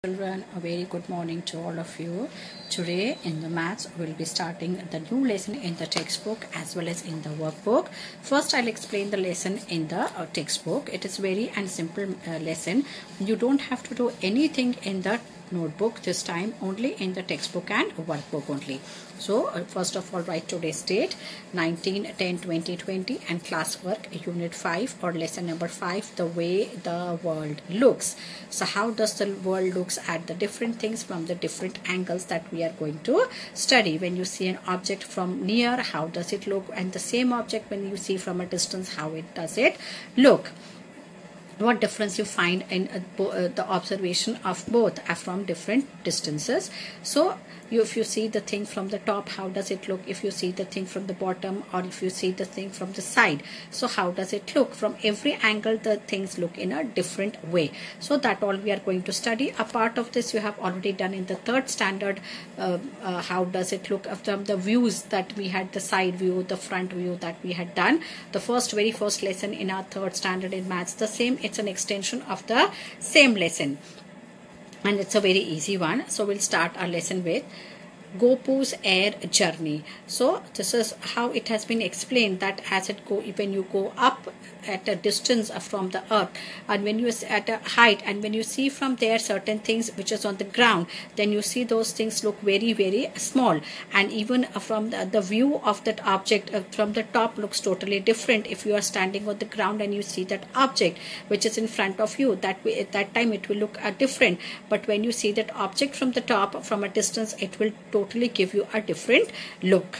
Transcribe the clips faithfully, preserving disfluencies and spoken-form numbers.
Children, a very good morning to all of you. Today in the maths we'll be starting the new lesson in the textbook as well as in the workbook. First I'll explain the lesson in the uh, textbook. It is very and simple uh, lesson. You don't have to do anything in the notebook this time, only in the textbook and workbook only. So uh, first of all, write today's date nineteen ten twenty twenty and classwork unit five or lesson number five, the way the world looks. So how does the world looks at the different things from the different angles that we are going to study. When you see an object from near, how does it look, and the same object when you see from a distance, how it does it look. What difference you find in uh, uh, the observation of both uh, from different distances. So you, if you see the thing from the top, how does it look? If you see the thing from the bottom, or if you see the thing from the side, so how does it look? From every angle the things look in a different way. So that all we are going to study. A part of this you have already done in the third standard. Uh, uh, how does it look from the views that we had, the side view, the front view that we had done. The first very first lesson in our third standard in maths. The same, it's an extension of the same lesson and it's a very easy one. So we'll start our lesson with Gopu's air journey. So this is how it has been explained, that as it go, when you go up at a distance from the earth, and when you are at a height, and when you see from there certain things which is on the ground, then you see those things look very very small, and even from the, the view of that object uh, from the top looks totally different. If you are standing on the ground and you see that object which is in front of you, that way at that time it will look uh, different, but when you see that object from the top from a distance, it will totally give you a different look.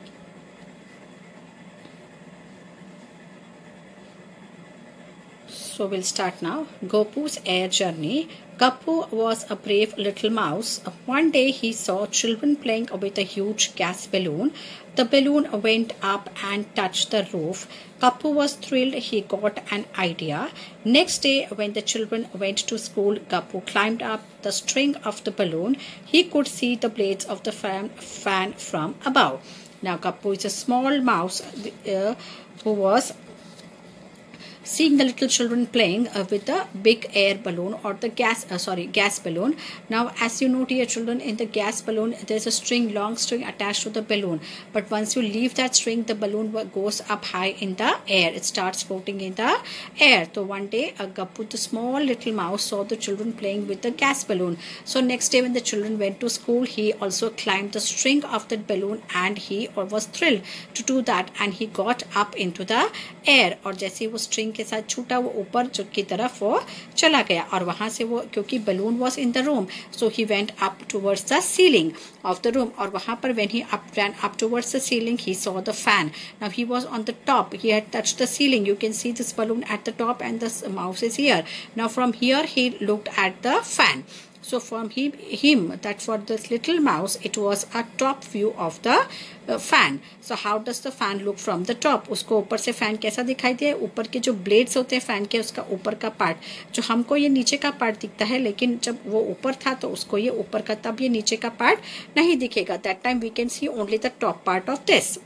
So we'll start now. Gopu's air journey. Gappu was a brave little mouse. One day he saw children playing with a huge gas balloon. The balloon went up and touched the roof. Gappu was thrilled. He got an idea. Next day, when the children went to school, Gappu climbed up the string of the balloon. He could see the blades of the fan, fan from above. Now, Gappu is a small mouse uh, who was seeing the little children playing uh, with the big air balloon or the gas uh, sorry gas balloon. Now as you note here, children, in the gas balloon there's a string, long string attached to the balloon, but once you leave that string, the balloon goes up high in the air. It starts floating in the air. So one day uh, Gappu, the small little mouse, saw the children playing with the gas balloon. So next day when the children went to school, he also climbed the string of that balloon and he was thrilled to do that, and he got up into the air. और जैसे वो string के साथ छूटा, वो ऊपर की तरफ वो चला गया, और वहां से वो, क्योंकि balloon was in the room, so he went up towards the ceiling of the room. और वहां पर when he up ran up towards the ceiling, he saw the fan. Now he was on the top, he had touched the ceiling. You can see this balloon at the top and the mouse is here. Now from here he looked at the fan. So from him, him that for this little mouse, it was a top view of the uh, fan. So how does the fan look from the top? उसको ऊपर से fan कैसा दिखाई दे? ऊपर के जो blades होते हैं fan के, उसका ऊपर का part, जो हमको ये नीचे का part दिखता है, लेकिन जब वो ऊपर था तो उसको ये ऊपर का, तब ये नीचे का part नहीं दिखेगा. That time we can see only the top part of this.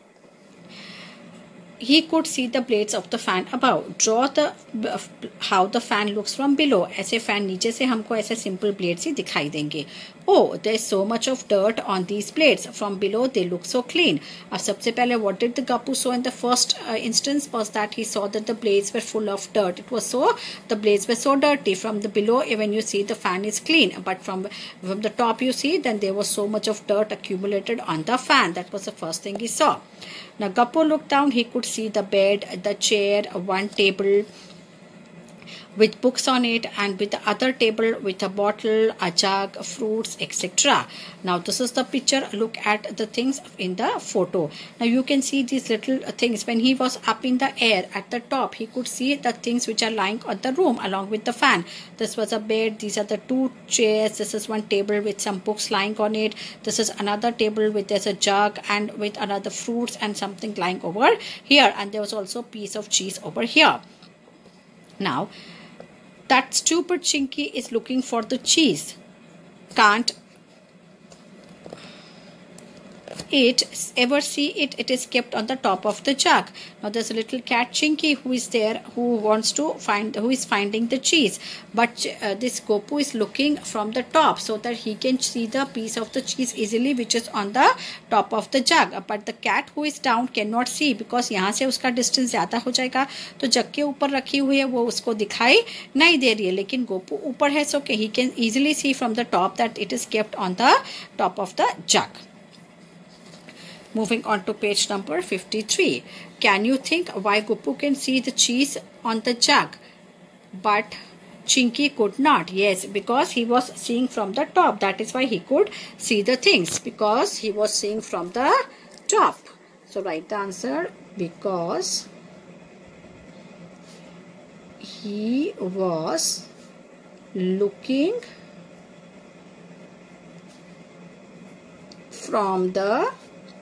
He could see the blades of the fan above. Draw the how the fan looks from below. ऐसे fan नीचे से हमको ऐसे simple blades ही दिखाई देंगे. Oh, there's so much of dirt on these blades. From below they look so clean. अब सबसे पहले what did the Gappu saw in the first uh, instance was that he saw that the blades were full of dirt. It was so, the blades were so dirty. From the below, when you see, the fan is clean, but from from the top you see, then there was so much of dirt accumulated on the fan. That was the first thing he saw. Now Gappu looked down. He could see the bed, the chair, one table with books on it, and with the other table with a bottle, a jug, fruits, et cetera. Now this is the picture. Look at the things in the photo. Now you can see these little things. When he was up in the air at the top, he could see the things which are lying on the room along with the fan. This was a bed. These are the two chairs. This is one table with some books lying on it. This is another table with there's a jug and with another fruits and something lying over here. And there was also a piece of cheese over here. Now that stupid Chinky is looking for the cheese. Can't it ever see it, it is kept on the top of the jug. Now there's a little cat Chinky who is there, who wants to find, who is finding the cheese, but uh, this Gopu is looking from the top so that he can see the piece of the cheese easily which is on the top of the jug. But the cat who is down cannot see because यहाँ से उसका distance ज़्यादा हो जाएगा, तो जग के ऊपर रखी हुई है वो उसको दिखाई नहीं दे रही है, लेकिन गोपू ऊपर है, so he can easily see from the top that it is kept on the top of the jug. Moving on to page number fifty-three. Can you think why Gopu can see the cheese on the jug but Chinky could not? Yes, because he was seeing from the top. That is why he could see the things, because he was seeing from the top. So write the answer, because he was looking from the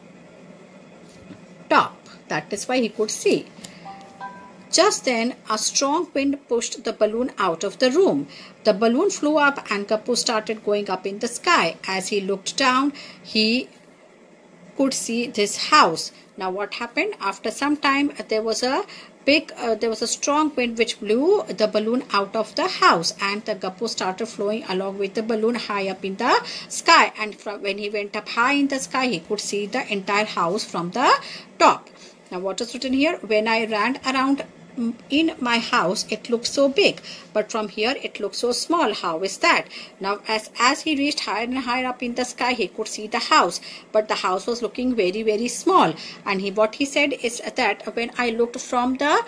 top. That is why he could see. Just then, a strong wind pushed the balloon out of the room. The balloon flew up and Gopu started going up in the sky. As he looked down, he could see this house. Now what happened? After some time, there was a big, uh, there was a strong wind which blew the balloon out of the house, and the Gopu started flowing along with the balloon high up in the sky. And from, when he went up high in the sky, he could see the entire house from the top. Now what is written here? When I ran around in my house, it looked so big, but from here it looks so small. How is that? Now as as he reached higher and higher up in the sky, he could see the house, but the house was looking very very small. And he what he said is that when I looked from the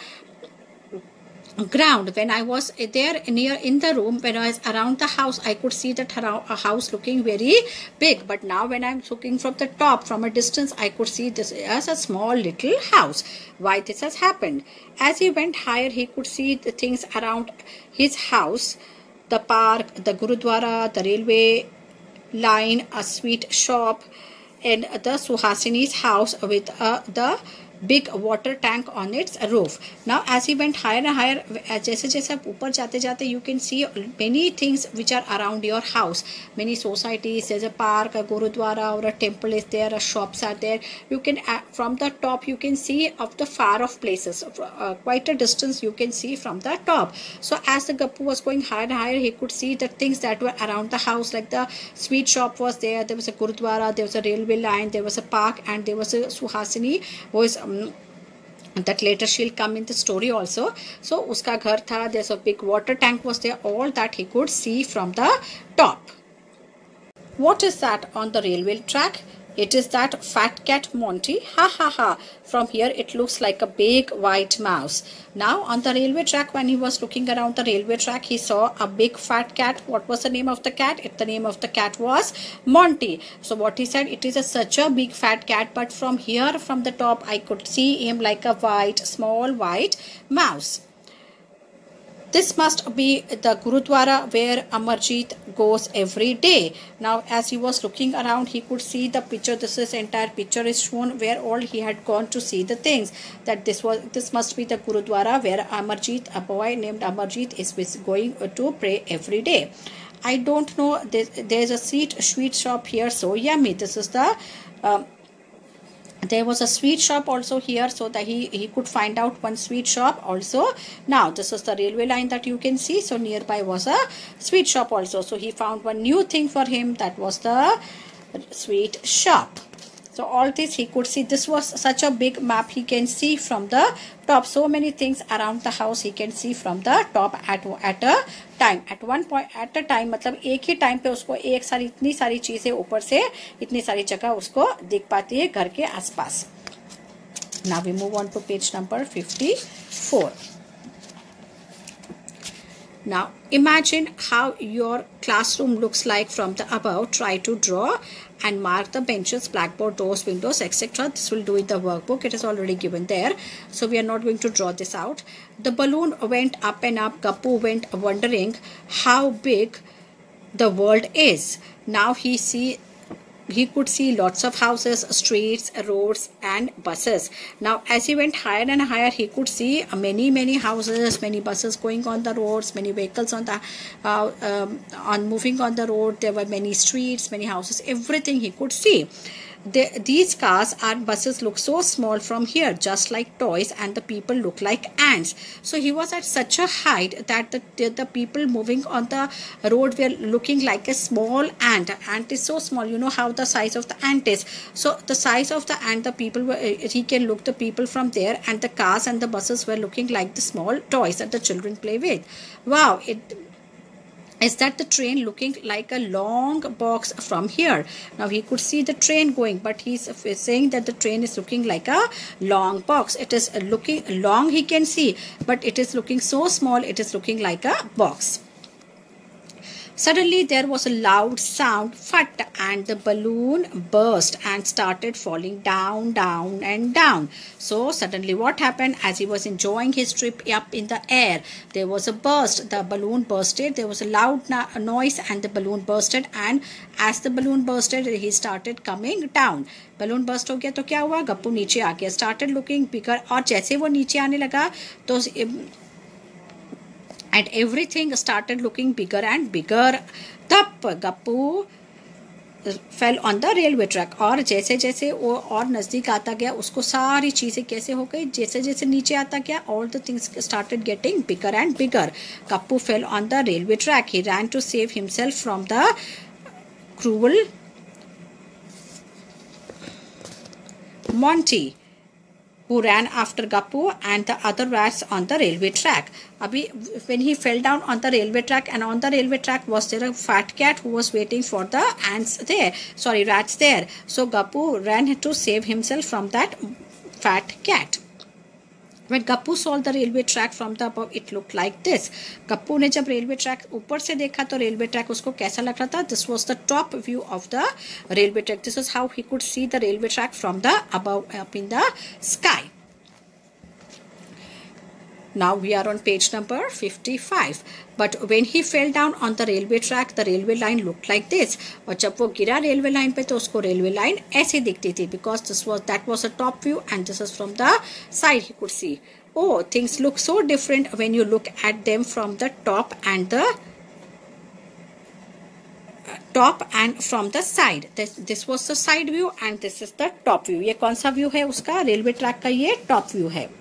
ground, when I was there near in the room, when I was around the house, I could see that a house looking very big, but now when I'm looking from the top, from a distance, I could see this as a small little house. Why this has happened? As he went higher, he could see the things around his house, the park, the Gurudwara, the railway line, a sweet shop, and the Suhasini's house with uh, the big water tank on its roof. Now as he went higher and higher, जैसे जैसे आप ऊपर जाते जाते, you can see many things which are around your house. Many societies, there's a park, a gurudwara or a temple is there, a shops are there. You can, from the top, you can see of the far off places, uh, quite a distance you can see from the top. So as the Gopu was going higher and higher, he could see the things that were around the house, like the sweet shop was there, there was a gurudwara, there was a railway line, there was a park, and there was a Suhasini who is um, that later she'll come in the story also. So uska ghar tha, there's a big water tank was there, all that he could see from the top. What is that on the railway track? It is that fat cat Monty. Ha ha ha. From here it looks like a big white mouse. Now on the railway track, when he was looking around the railway track, he saw a big fat cat. What was the name of the cat? It, the name of the cat was Monty. So what he said, it is a, such a big fat cat, but from here, from the top, I could see him like a white, small white mouse. This must be the Gurudwara where Amarjit goes every day. Now as he was looking around, he could see the picture. This is entire picture is shown where all he had gone to see the things. That this was this must be the Gurudwara where Amarjit, a boy named Amarjit, is going to pray every day. I don't know. There's, there's a sweet sweet shop here. So yummy. This is the. Um, There was a sweet shop also here, so that he, he could find out one sweet shop also. Now, this is the railway line that you can see. So, nearby was a sweet shop also. So, he found one new thing for him. That was the sweet shop. So, all this he could see. This was such a big map. He can see from the top. So many things around the house he can see from the top at, at a time. At one point, at a time, मतलब एक ही time पे उसको एक सारी इतनी सारी चीजें ऊपर से इतनी सारी जगह उसको दिख पाती है घर के आसपास. Now we move on to page number fifty-four. Now imagine how your classroom looks like from the above. Try to draw and mark the benches, blackboard, doors, windows, et cetera. This will do in the workbook. It is already given there. So we are not going to draw this out. The balloon went up and up. Gopu went wondering how big the world is. Now he see he could see lots of houses, streets, roads, and buses. Now, as he went higher and higher, he could see many, many houses, many buses going on the roads, many vehicles on the uh, um, on moving on the road. There were many streets, many houses, everything he could see. The, these cars and buses look so small from here, just like toys, and the people look like ants. So he was at such a height that the, the, the people moving on the road were looking like a small ant. Ant is so small, you know how the size of the ant is. So the size of the ant, the people were, he can look the people from there, and the cars and the buses were looking like the small toys that the children play with. Wow, it is that the train looking like a long box from here. Now he could see the train going, but he's saying that the train is looking like a long box. It is looking long, he can see, but it is looking so small, it is looking like a box. Suddenly there was a loud sound, fat, and the balloon burst and started falling down, down and down. So suddenly what happened, as he was enjoying his trip up in the air, there was a burst, the balloon bursted, there was a loud noise and the balloon bursted, and as the balloon bursted he started coming down. balloon burst हो गया तो क्या हुआ, गप्पू नीचे आ गया, started looking bigger, और जैसे वो नीचे आने लगा तो and everything started looking bigger and bigger. तब Gappu fell on the railway track, और जैसे जैसे वो और नज़दीक आता गया उसको सारी चीज़ें कैसे हो गई, जैसे जैसे नीचे आता गया all the things started getting bigger and bigger. Gappu fell on the railway track. He ran to save himself from the cruel Monty, who ran after Gappu and the other rats on the railway track. Abhi, when he fell down on the railway track, and on the railway track was there a fat cat who was waiting for the ants there, sorry, rats there. So Gappu ran to save himself from that fat cat. When Gappu saw the railway track from the above, it looked like this. Gappu ने जब railway track ऊपर से देखा तो railway track उसको कैसा लग रहा था? This was the top view of the railway track. This is how he could see the railway track from the above, up in the sky. Now we are on page number fifty-five. But when he fell down on the railway track, the railway line looked like this. और जब वो गिरा railway line पे तो उसको railway line ऐसे दिखती थी, because this was that was a top view and this is from the side. He could see, oh, things look so different when you look at them from the top and the top and from the side. This this was the side view and this is the top view. ये कौन सा view है उसका? railway track का ये top view है.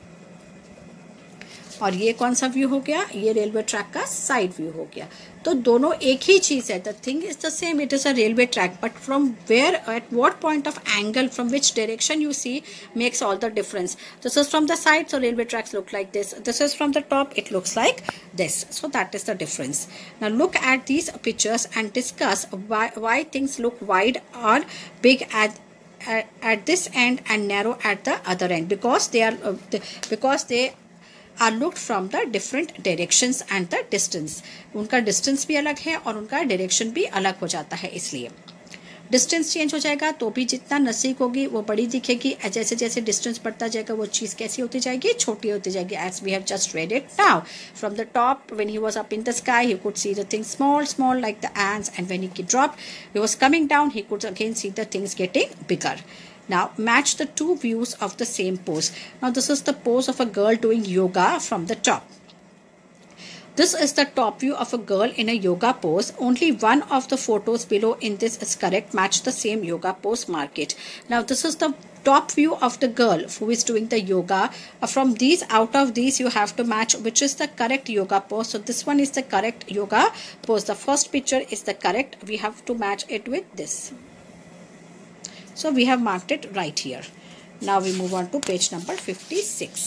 और ये कौन सा व्यू हो गया? ये रेलवे ट्रैक का साइड व्यू हो गया. तो दोनों एक ही चीज है. The thing is the same. It is a railway track, but from where, at what point of angle, from which direction you see makes all the difference. This is from the side, so railway tracks look like this. This is from the top, it looks like this. So that is the difference. Now look at these pictures and discuss why things look wide और big at at this end and narrow at the other end, because they are uh, the, because they are looked from the different directions and the distance. उनका distance भी अलग है और उनका direction भी अलग हो जाता है. इसलिए distance change हो जाएगा तो भी जितना नज़दीक होगी वो बड़ी दिखेगी. जैसे जैसे distance बढ़ता जाएगा वो चीज़ कैसी होती जाएगी? छोटी होती जाएगी. As we have just read it now. From the top, when he was up in the sky, he could see the things small, small like the ants, and when he dropped, he was coming down, he could again see the things getting bigger. Now match the two views of the same pose. Now this is the pose of a girl doing yoga from the top. This is the top view of a girl in a yoga pose. Only one of the photos below in this is correct. Match the same yoga pose, mark it. Now this is the top view of the girl who is doing the yoga. From these, out of these, you have to match which is the correct yoga pose. So this one is the correct yoga pose. The first picture is the correct. We have to match it with this. So we have marked it right here. Now we move on to page number fifty-six.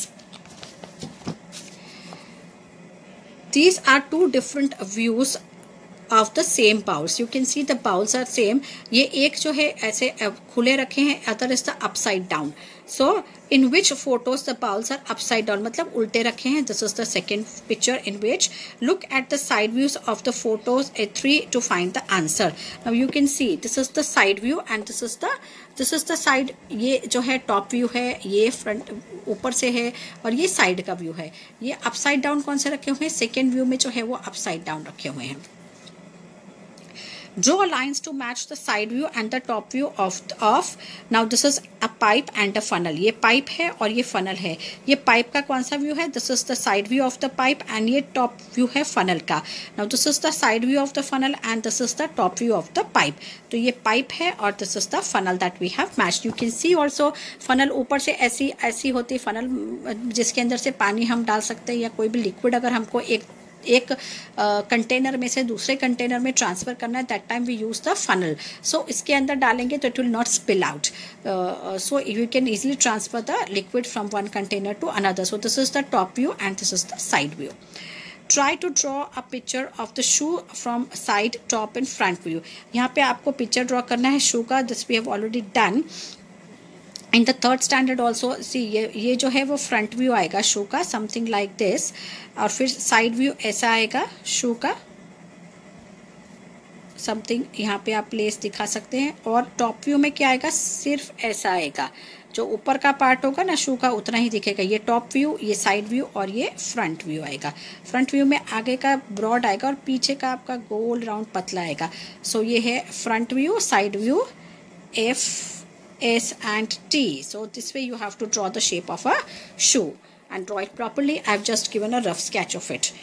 These are two different views of the same bowls. You can see the bowls are same. ये एक जो है ऐसे खुले रखे हैं, other is the upside down. So in which photos the bowls are upside down, मतलब उल्टे रखे हैं. This is the second picture in which look at the side views of the photos at three to find the answer. Now you can see this is the side view and this is the this is the side. ये जो है top view है, ये front ऊपर से है और ये side का view है. ये upside down कौन से रखे हुए हैं? Second view में जो है वो upside down रखे हुए हैं. Draw lines to match the side view and the top view of of now this is a pipe and a funnel. ये pipe है और ये funnel है. ये pipe का कौन सा view है? This is the side view of the pipe and ये top view है funnel का. Now this is the side view of the funnel and this is the top view of the pipe. तो ये pipe है और this is the funnel that we have matched. You can see also funnel ऊपर से ऐसी ऐसी होती funnel जिसके अंदर से पानी हम डाल सकते हैं या कोई भी liquid अगर हमको एक एक कंटेनर uh, में से दूसरे कंटेनर में ट्रांसफ़र करना है, that time we use the funnel. So इसके अंदर डालेंगे तो it will not spill out. So you can easily transfer the liquid from one container to another. So this is the top view and this is the side view. Try to draw a picture of the shoe from side, top and front view. यहाँ पे आपको picture draw करना है shoe का. This we have already done. In the third standard also see ये ये जो है वो फ्रंट व्यू आएगा शू का, समथिंग लाइक दिस. और फिर साइड व्यू ऐसा आएगा शू का, समथिंग यहाँ पे आप प्लेस दिखा सकते हैं. और टॉप व्यू में क्या आएगा? सिर्फ ऐसा आएगा. जो ऊपर का पार्ट होगा ना शू का उतना ही दिखेगा. ये टॉप व्यू, ये साइड व्यू और ये फ्रंट व्यू आएगा. फ्रंट व्यू में आगे का ब्रॉड आएगा और पीछे का आपका गोल राउंड पतला आएगा. सो so, ये है front view, side view, F S and T. So this way you have to draw the shape of a shoe and draw it properly. I have just given a rough sketch of it.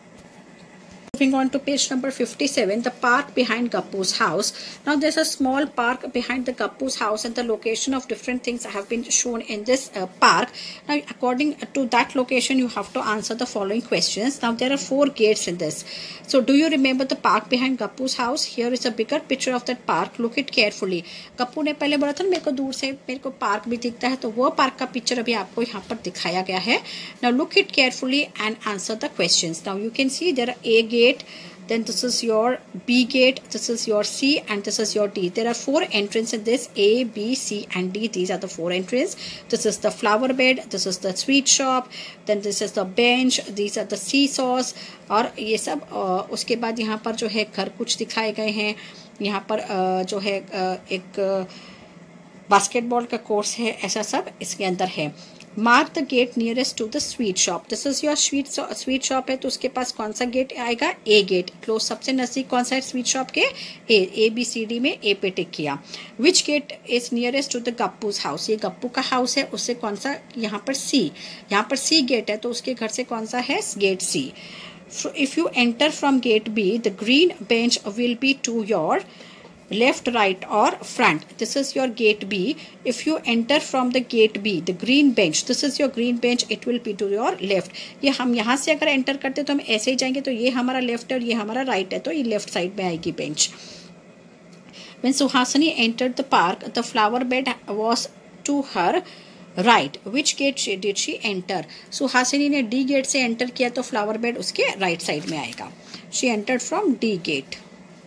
Moving on to page number fifty-seven, the park behind Gappu's house. Now there's a small park behind the Gappu's house and the location of different things have been shown in this uh, park. Now according to that location you have to answer the following questions. Now there are four gates in this. So do you remember the park behind Gappu's house? Here is a bigger picture of that park. Look it carefully. Gappu ने पहले बोला था मेरे को दूर से मेरे को पार्क भी दिखता है, तो वो पार्क का पिक्चर अभी आपको यहाँ पर दिखाया गया है. Now look it carefully and answer the questions. Now you can see there are A gate, then this is your B gate, this is your C and this is your D. There are four entrances in this, A, B, C and D. These are the four entrances. This is the flower bed, this is the sweet shop, then this is the bench, these are the seesaws. और ये सब उसके बाद यहाँ पर जो है घर कुछ दिखाए गए हैं. यहाँ पर जो है एक बास्केटबॉल का कोर्स है, ऐसा सब इसके अंदर है. Mark the gate nearest to the sweet shop. This is your sweet sweet shop है तो उसके पास कौन सा गेट आएगा? ए गेट. क्लोज सबसे नजदीक कौन सा है स्वीट शॉप के? ए. ए बी सी डी में ए पे टिक किया. Which gate is nearest to the Guppu's house? ये गप्पू का हाउस है, उससे कौन सा? यहाँ पर सी. यहाँ पर सी गेट है तो उसके घर से कौन सा है? Gate C. If you enter from gate B the green bench will be to your left, right or front. This is your gate B. If you enter from the gate B, the green bench, this is your green bench, it will be to your left. ये हम यहाँ से अगर enter करते तो हम ऐसे ही जाएंगे तो ये हमारा लेफ्ट है और ये हमारा राइट है, तो ये लेफ्ट साइड में आएगी bench. When Suhasini entered the park, the flower bed was to her right. Which gate did she enter? Suhasini ने D गेट से एंटर किया तो फ्लावर बेड उसके राइट साइड में आएगा. She entered from D gate.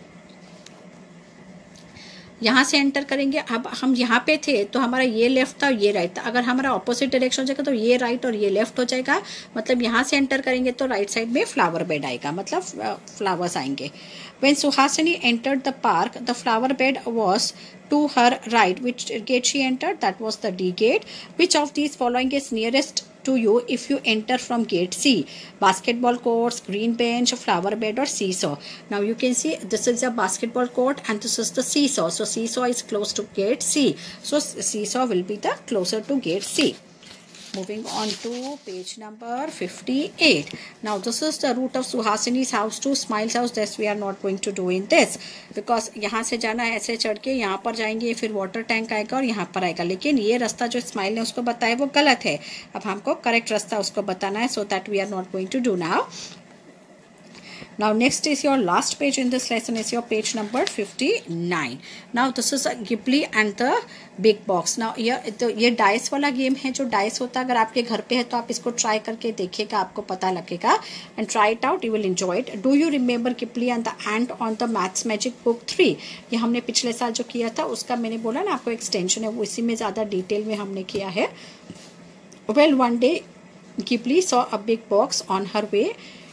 यहाँ से एंटर करेंगे. अब हम यहाँ पे थे तो हमारा ये लेफ्ट था और ये राइट था. अगर हमारा ऑपोजिट डायरेक्शन हो जाएगा तो ये राइट और ये लेफ्ट हो जाएगा. मतलब यहाँ से एंटर करेंगे तो राइट साइड में फ्लावर बेड आएगा, मतलब फ्लावर्स आएंगे. When Suhasini entered the park, the flower bed was to her right. Which gate she entered? That was the D gate. Which of these following is nearest to you if you enter from gate C? Basketball courts, green bench, flower bed or seesaw. Now you can see this is a basketball court and this is the seesaw. So seesaw is close to gate C. So seesaw will be the closer to gate C. Moving on to page number fifty-eight. Now this is the route of Suhasini's house to Smile's house. This we are not going to do in this because यहाँ से जाना है ऐसे चढ़ के यहाँ पर जाएंगे, फिर वाटर टैंक आएगा और यहाँ पर आएगा. लेकिन ये रास्ता जो स्माइल ने उसको बताया वो गलत है. अब हमको करेक्ट रास्ता उसको बताना है. So that we are not going to do now. Now next is your last page in this lesson is your page number fifty-nine. Now this is a Ghibli and the big box. Now ये तो ये dice वाला game है. जो dice होता है अगर आपके घर पे है तो आप इसको ट्राई करके देखिएगा, आपको पता लगेगा. And try it out, you will enjoy it. Do you remember Ghibli and the ant on the Maths Magic Book three? ये हमने पिछले साल जो किया था उसका मैंने बोला ना आपको एक्सटेंशन है, वो इसी में ज़्यादा डिटेल में हमने किया है. Well, one day Ghibli saw a big box on her way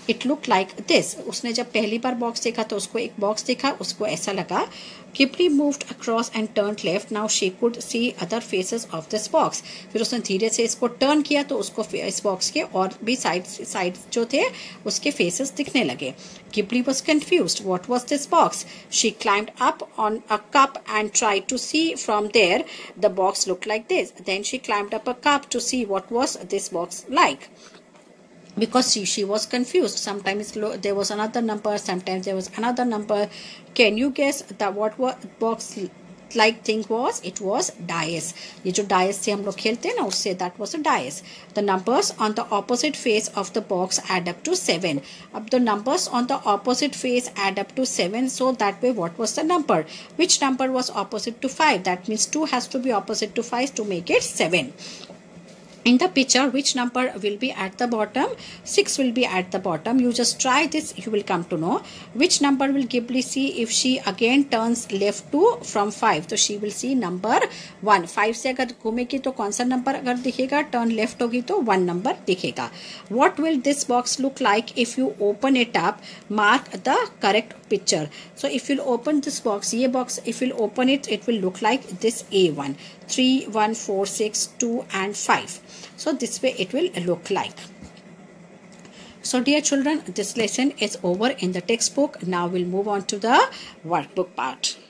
It looked like this. उसने जब पहली बार बॉक्स देखा तो उसको एक बॉक्स देखा, उसको ऐसा लगा. Ghibli moved across and turned left. Now she could see other faces of this box. फिर उसने धीरे से इसको टर्न किया तो उसको इस बॉक्स के और भी साइड साइड जो थे उसके फेसेस दिखने लगे. Ghibli was confused. What was this box? She climbed up on a cup and tried to see from there. The box looked like this. Then she climbed up a cup to see what was this box like. Because she, she was confused. Sometimes there was another number, sometimes there was another number. Can you guess that what what box like thing was? It was dice. ये जो dice से हम लोग खेलते हैं ना उससे that was a dice. The numbers on the opposite face of the box add up to seven. अब the numbers on the opposite face add up to seven. So that way what was the number? Which number was opposite to five? That means two has to be opposite to five to make it seven. In the picture, which number will be at the bottom? six will be at the bottom. You just try this, you will come to know. Which number will Ghibli see if she again turns left to from five? So she will see number one. five से अगर घूमेगी तो कौन सा number अगर दिखेगा? Turn left होगी तो one number दिखेगा. What will this box look like if you open it up? Mark the correct picture. So if you open this box, ये box, if you open it, it will look like this A one. three, one, four, six, two and five. So this way it will look like. So dear children, this lesson is over in the textbook. Now we'll move on to the workbook part.